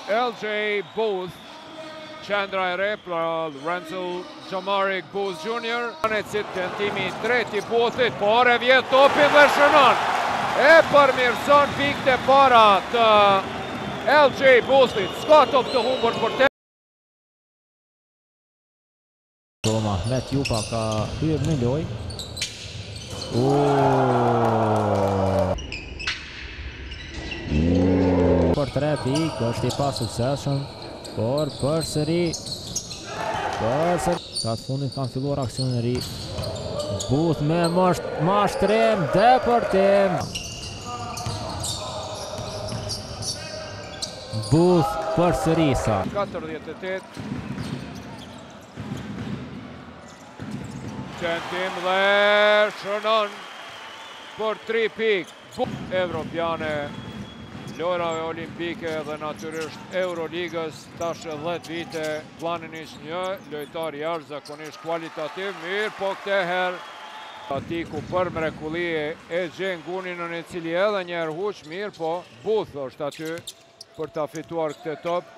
LJ Booth, qendra e re për Renzel Jamarik Booth Jr. Tentimi i tretë i Boothit, por e vjet topin dhe shënon. E përmirëson pikët e para të LJ Boothit. S'ka top të humbur për te. Ahmet Jupa ka hyrë në lojë. Për 3 pikë, është i pa suksesshëm, por përsëri ka të fundit kanë filluar aksionin e ri. Booth me mashtrim deportim. Booth përsëri sa 48. Tentim dhe shënon për 3 pikë. Evropiane, lojrave olimpike dhe natyrisht Euroligës, tash 10 vite, planin ishte një lojtar jashtëzakonisht kualitativ, mirë, po këtë herë Atiku për mrekulli e gjen Guninën, i cili edhe njerë huq, mirë, po Booth është aty për ta fituar këtë top.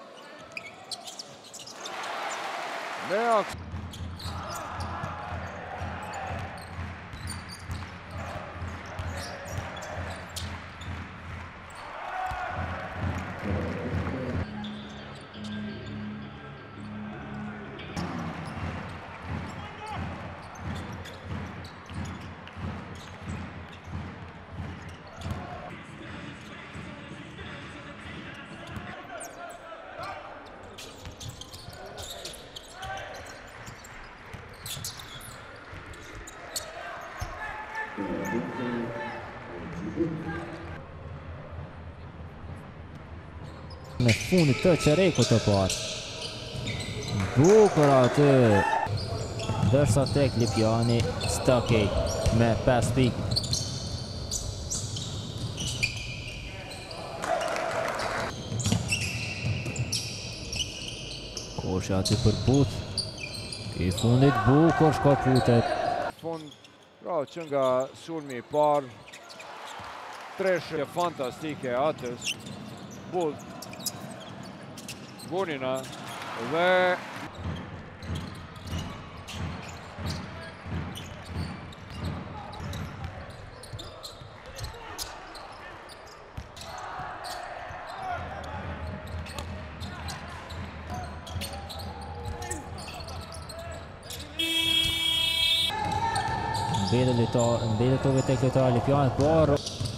Me fundit të qereku të parë. Bukur aty. Ndërsa tek Lipjani, Stakej me 5 pikë. Koshi aty për Booth. I fundit bukur shkoputet. Fund, pra që nga sulmi i parë, treshje fantastike atës, Booth, Gunina dhe mbetet tek lojtari Lipjani, por